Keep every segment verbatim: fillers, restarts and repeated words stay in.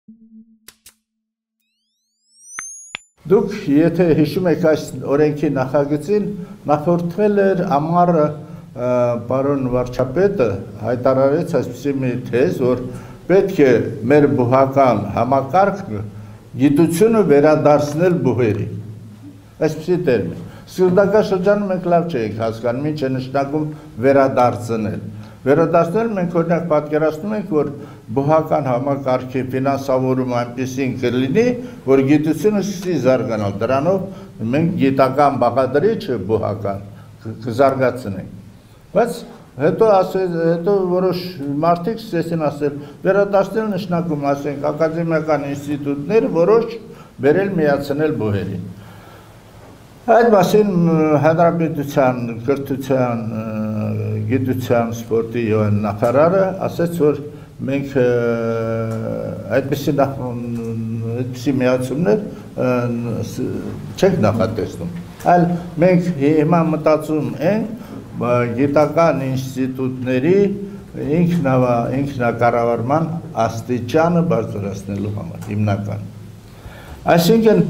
Դուք եթե հիշում եք այս օրենքի նախագծին նախորդվել էր ամառ պարոն վարչապետը հայտարարեց այսպիսի մի թեզ, որ պետք է մեր բուհական համակարգը գիտությունը վերադարձնել բուհերի։ Այսպիսի տերմին։ Սկզբնական շրջանում մենք լավ չէինք հասկանում, ինչ է նշանակում վերադարձնել։ Վերադարձնել մենք օրինակ պատկերացնում ենք, որ բուհական համակարգի ֆինանսավորումը այնպեսին կլինի, որ գիտությունը սկսի զարգանալ, դրանով մենք գիտական բաղադրիչը բուհական կզարգացնենք։ Բայց հետո ասել, հետո որոշ մարդիկ սկսեցին ասել, վերադարձնել նշանակում, ասենք, ակադեմիական ինստիտուտներ որոշ բերել միացնել բուհերին։ Այդ մասին Հանրապետության կրթության, գիտության, սպորտի եւ այլն նախարարը ասաց, որ մենք այդպիսի այդպիսի միացումներ չենք նախատեսնում, այլ մենք հիմա մտածում ենք գիտական ինստիտուտների ինքնակառավարման աստիճանը բարձրացնելու համար հիմնական։ Այսինքն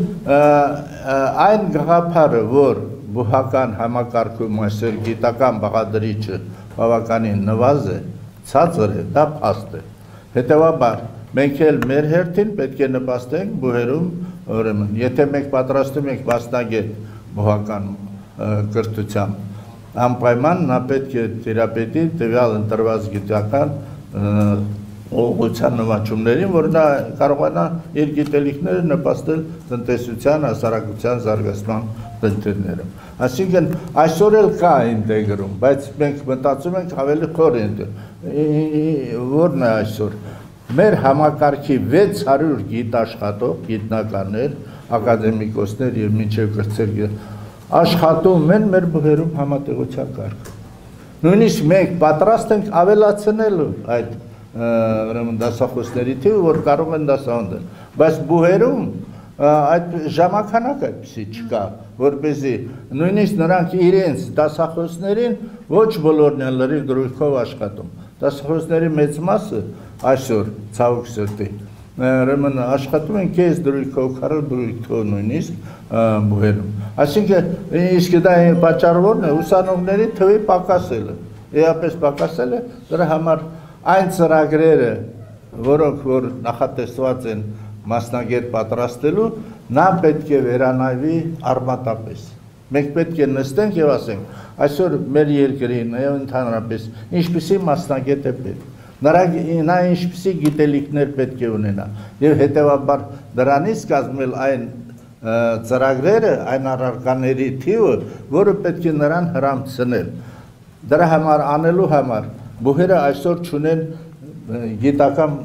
այն գաղափարը, որ բուհական համակարգում այսօր գիտական բաղադրիչը բավականին նվազ է, ցածր է, դա փաստ է։ Հետևաբար մենք էլ մեր հերթին պետք է նպաստենք բուհերում, ուրեմն, եթե մենք պատրաստում ենք մասնագետ բուհական կրթությամբ, անպայման նա պետք է թերապետի տվյալ ընտրված գիտական ուղղության նվաճումներին, որ նա կարողանա իր գիտելիքները նպաստել տնտեսության, հասարակության զարգացման խնդիրներում։ Այսինքն այսօր էլ կա ինտեգրում, բայց մենք մտածում ենք ավելի խոր ինտեգրում։ Որն է այսօր։ Մեր համակարգի վեց հարյուր գիտաշխատող, գիտնականներ, ակադեմիկոսներ եւ մինչեւ կրծեր աշխատում են մեր բուհերում համատեղության կարգում։ Նույնիսկ մենք պատրաստ ենք ավելացնելու այդ դասախոսների թիվը, որ կարող են դասավանդել, բայց բուհերում այդ ժամանակ այդպիսի չկա, որպեսզի նույնիսկ նրանք իրենց դասախոսներին ոչ բոլորն են լրիվ դրույքով աշխատում։ Դասախոսների մեծ մասը այսօր ցավոք սրտի ուրեմն աշխատում են կես դրույքով, քառ դրույքով նույնիսկ բուհերում։ Այսինքն իսկ դա պատճառն է ուսանողների թվի պակասելը, էապես պակասելը, դրա համար այն ծրագրերը, որոնք որ նախատեսված են մասնագետ պատրաստելու, նա պետք է վերանայվի արմատապես։ Մենք պետք է նստենք եւ ասենք, այսօր մեր երկրին եւ ընդհանրապես ինչպիսի մասնագետ է պետք։ Նա ինչպիսի գիտելիքներ պետք է ունենա եւ հետեւաբար դրանից կազմել այն ծրագրերը, այն առարկաների թիվը, որը պետք է նրան հրամցնել։ Դրա համար անելու համար բուհերը այսօր չունեն գիտական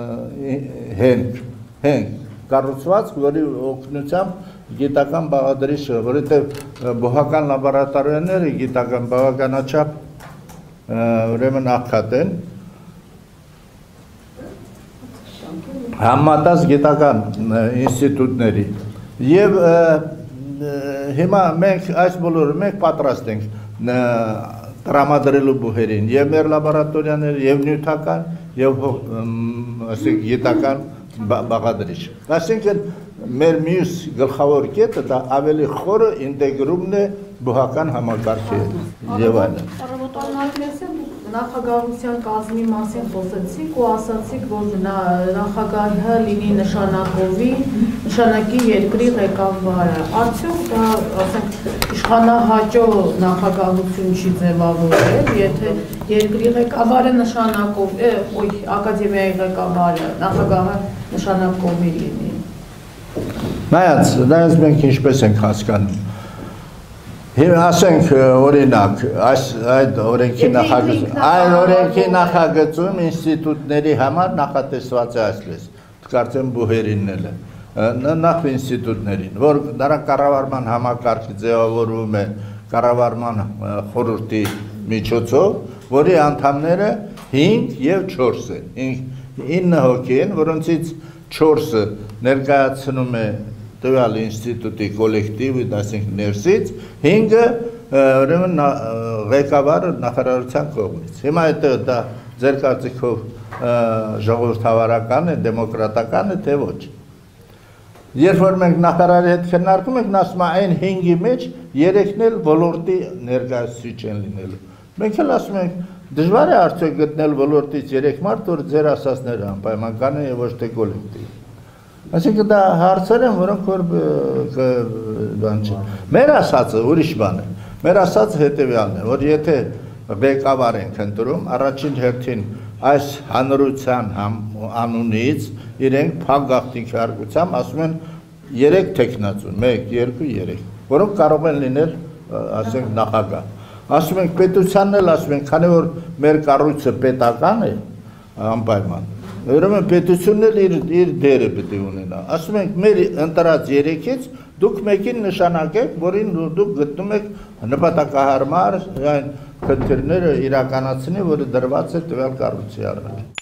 հենք, հենք, կառուցված, որի օգնությամբ գիտական բաղադրիչը, որովհետև բուհական լաբորատորիաները գիտական բավականաչափ ուրեմն աղքատ են, համատած գիտական ինստիտուտների եւ հիմա մենք այս բոլորը մենք պատրաստ ենք տրամադրելու բուհերին եւ մեր լաբորատորիաները եւ նյութական եւ ասենք գիտական բաղադրիչ։ Այսինքն մեր մյուս գլխավոր կետը դա ավելի խորը ինտեգրումն է բուհական համակարգի եւ այլն։ Նախագահության կազմի մասին խոսեցիք ու ասացիք, որ նախագահը լինի նշանակովի, նշանակի երկրի ղեկավարը։ Արդյոք դա, ասենք, իշխանահաճո նախագահություն չի ձևավորել, եթե երկրի ղեկավարը նշանակով, ոյ, ակադեմիայի ղեկավարը, նախագահը նշանակովի լինի։ Նայած, նայած մենք ինչպես ենք հասկանում։ Ասենք օրինակ, այդ օրենքի նախագծում, այն օրենքի նախագծում ինստիտուտների համար նախատեսված է այսպես, կարծեմ բուհերինն էլ է, նախ ինստիտուտներին, որ դրա կառավարման համակարգը ձևավորվում է կառավարման խորհրդի միջոցով, որի անդամները հինգ եւ չորս են, ինը հոգի են, որոնցից չորսը ներկայացնում է տվյալ ինստիտուտի կոլեկտիվը, ասենք ներսից, հինգը ուրեմն ղեկավարը նախարարության կողմից։ Հիմա այդ դա ձեր կարծիքով ժողովրդավարական է, դեմոկրատական է, թե ոչ։ Երբ որ մենք նախարարի հետ քննարկում ենք, նա ասում է այն հինգի մեջ երեքն էլ ոլորտի ներկայացուցիչ են լինելու։ Մենք էլ ասում ենք, դժվար է արդյոք գտնել ոլորտից երեք մարդ, որ ձեր ասածները անպայման կանեն եւ ոչ թե կոլեկտիվ։ Այսինքն դա հարցեր են, որոնք որ բան չէ։ Մեր ասածը ուրիշ բան է։ Մեր ասածը հետեւյալն է, որ եթե ղեկավար ենք ընտրում, առաջին հերթին այս հանրության անունից իրենք փակագաղթի քարկությամբ ասում են երեք տեխնացու, մեկ, երկու, երեք, որոնք կարող են լինել, ասենք, նախագահ։ Ասում ենք պետությանն էլ ասում ենք, քանի որ մեր կառույցը պետական է, անպայման, ուրեմն պետությունն էլ իր իր դերը պետք է ունենա։ Ասում ենք մեր ընտրած երեքից դուք մեկին նշանակեք, որին դուք գտնում եք նպատակահարմար այն քննարկները իրականացնի, որը դրված է տվյալ կառույցի առաջ։